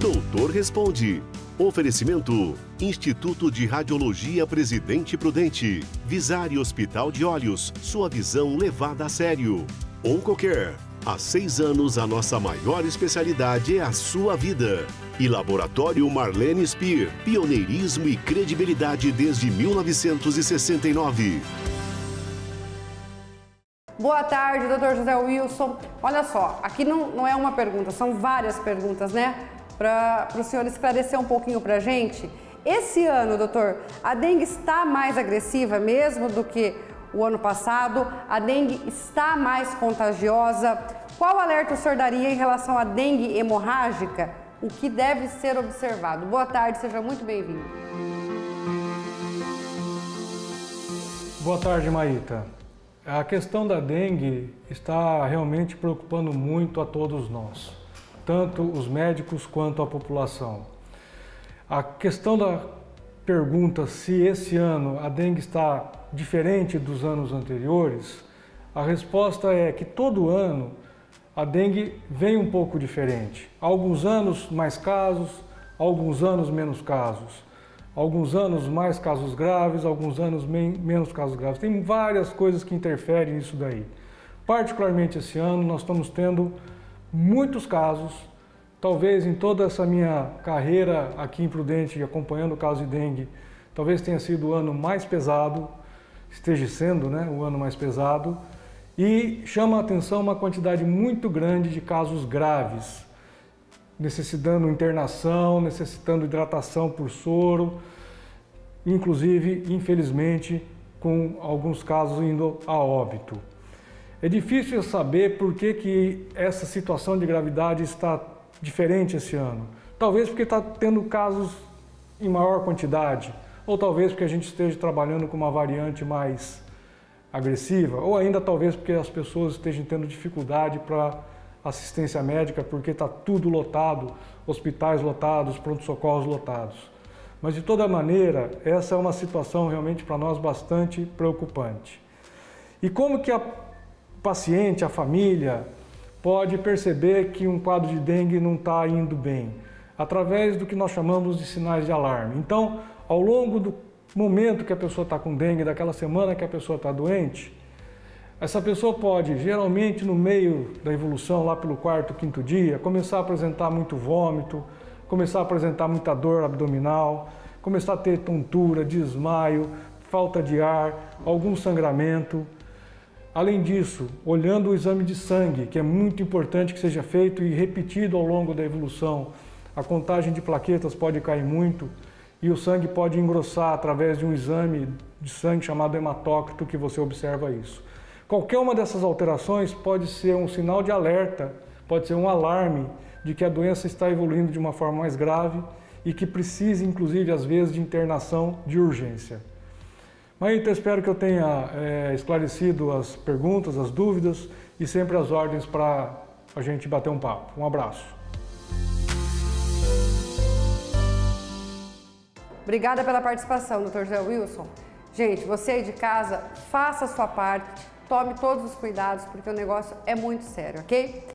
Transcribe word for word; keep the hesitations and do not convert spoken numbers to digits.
Doutor Responde. Oferecimento: Instituto de Radiologia Presidente Prudente, Visari Hospital de Olhos, sua visão levada a sério. Oncocare. Há seis anos, a nossa maior especialidade é a sua vida. E Laboratório Marlene Spear, pioneirismo e credibilidade desde mil novecentos e sessenta e nove. Boa tarde, doutor José Wilson. Olha só, aqui não, não é uma pergunta, são várias perguntas, né? Para o senhor esclarecer um pouquinho para a gente. Esse ano, doutor, a dengue está mais agressiva mesmo do que o ano passado? A dengue está mais contagiosa? Qual alerta o senhor daria em relação à dengue hemorrágica? O que deve ser observado? Boa tarde, seja muito bem-vindo. Boa tarde, Maíta. A questão da dengue está realmente preocupando muito a todos nós, tanto os médicos quanto a população. A questão da pergunta se esse ano a dengue está diferente dos anos anteriores, a resposta é que todo ano a dengue vem um pouco diferente. Alguns anos mais casos, alguns anos menos casos. Alguns anos mais casos graves, alguns anos men menos casos graves. Tem várias coisas que interferem nisso daí. Particularmente esse ano nós estamos tendo muitos casos. Talvez em toda essa minha carreira aqui em Prudente, acompanhando o caso de dengue, talvez tenha sido o ano mais pesado, esteja sendo, né, o ano mais pesado. E chama a atenção uma quantidade muito grande de casos graves, necessitando internação, necessitando hidratação por soro, inclusive, infelizmente, com alguns casos indo a óbito. É difícil saber por que que essa situação de gravidade está diferente esse ano. Talvez porque está tendo casos em maior quantidade, ou talvez porque a gente esteja trabalhando com uma variante mais agressiva, ou ainda talvez porque as pessoas estejam tendo dificuldade para assistência médica, porque está tudo lotado, hospitais lotados, pronto-socorros lotados. Mas de toda maneira, essa é uma situação realmente para nós bastante preocupante. E como que a paciente, a família, pode perceber que um quadro de dengue não está indo bem? Através do que nós chamamos de sinais de alarme. Então, ao longo do momento que a pessoa está com dengue, daquela semana que a pessoa está doente, essa pessoa pode, geralmente no meio da evolução, lá pelo quarto, quinto dia, começar a apresentar muito vômito, começar a apresentar muita dor abdominal, começar a ter tontura, desmaio, falta de ar, algum sangramento. Além disso, olhando o exame de sangue, que é muito importante que seja feito e repetido ao longo da evolução, a contagem de plaquetas pode cair muito e o sangue pode engrossar através de um exame de sangue chamado hematócrito, que você observa isso. Qualquer uma dessas alterações pode ser um sinal de alerta, pode ser um alarme de que a doença está evoluindo de uma forma mais grave e que precisa, inclusive, às vezes, de internação de urgência. Maíta, espero que eu tenha é, esclarecido as perguntas, as dúvidas e sempre as ordens para a gente bater um papo. Um abraço. Obrigada pela participação, doutor José Wilson. Gente, você aí de casa, faça a sua parte. Tome todos os cuidados, porque o negócio é muito sério, ok?